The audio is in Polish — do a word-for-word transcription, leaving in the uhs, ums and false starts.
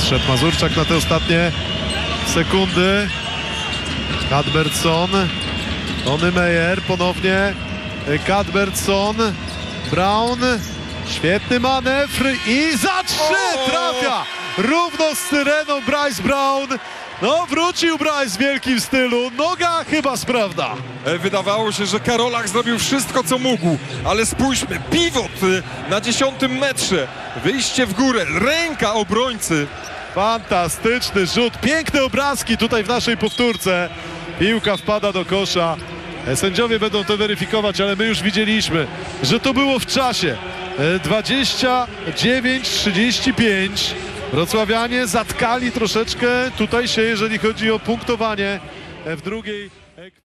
Wszedł Mazurczak na te ostatnie sekundy. Cadbertson, Tony Meyer, ponownie Cadbertson, Brown, świetny manewr i za trzy trafia! Równo z syreną Bryce Brown. No, wrócił Bryce w wielkim stylu, noga chyba sprawdza. Wydawało się, że Karolak zrobił wszystko, co mógł, ale spójrzmy, pivot na dziesiątym metrze, wyjście w górę, ręka obrońcy. Fantastyczny rzut, piękne obrazki tutaj w naszej powtórce. Piłka wpada do kosza. Sędziowie będą to weryfikować, ale my już widzieliśmy, że to było w czasie. dwadzieścia dziewięć trzydzieści pięć. Wrocławianie zatkali troszeczkę tutaj się, jeżeli chodzi o punktowanie w drugiej.